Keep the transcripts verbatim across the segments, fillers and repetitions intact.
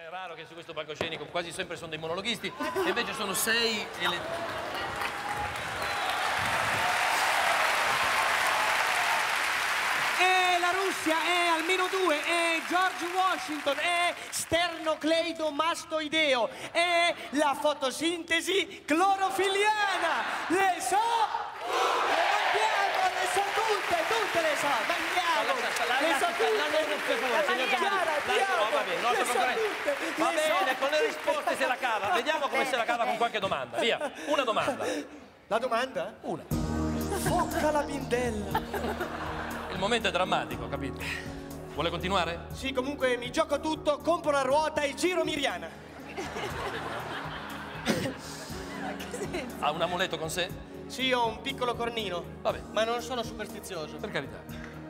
è raro che su questo palcoscenico quasi sempre sono dei monologhisti, e invece sono sei ele... E la Russia è al meno due, e George Washington è sternocleidomastoideo, è la fotosintesi clorofiliana. Le so, le mandiamo, le so tutte, tutte le so, mandiamo, le so tutte. Va bene, con le risposte se la cava, vediamo come se la cava con qualche domanda, via, una domanda. La domanda? Una. Focca la bindella. Il momento è drammatico, capito? Vuole continuare? Sì, comunque mi gioco tutto, compro la ruota e giro Miriana. Ha un amuleto con sé? Sì, ho un piccolo cornino. Vabbè. Ma non sono superstizioso. Per carità.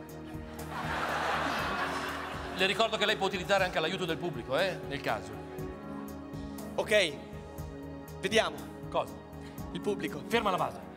Le ricordo che lei può utilizzare anche l'aiuto del pubblico, eh? Nel caso. Ok. Vediamo. Cosa? Il pubblico. Ferma la base.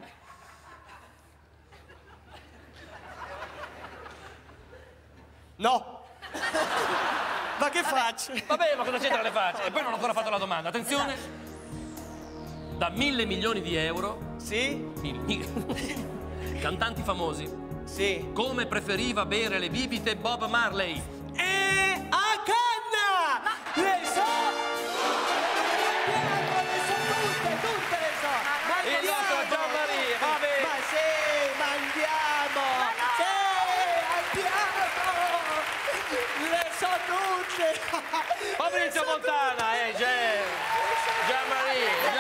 No! Ma che faccio? Vabbè, ma cosa c'entra le facce? E poi non ho ancora fatto la domanda. Attenzione! Da mille milioni di euro... Sì? Mil, mil, cantanti famosi. Sì. Come preferiva bere le bibite Bob Marley? E a canna! Le so! Mandiamo, le so tutte, tutte le so! Mandiamo! Il nostro Gianmaria, va bene! Ma sì, mandiamo! Sì, andiamo! Le so tutte! Fabrizio Montana, eh, Gianmaria!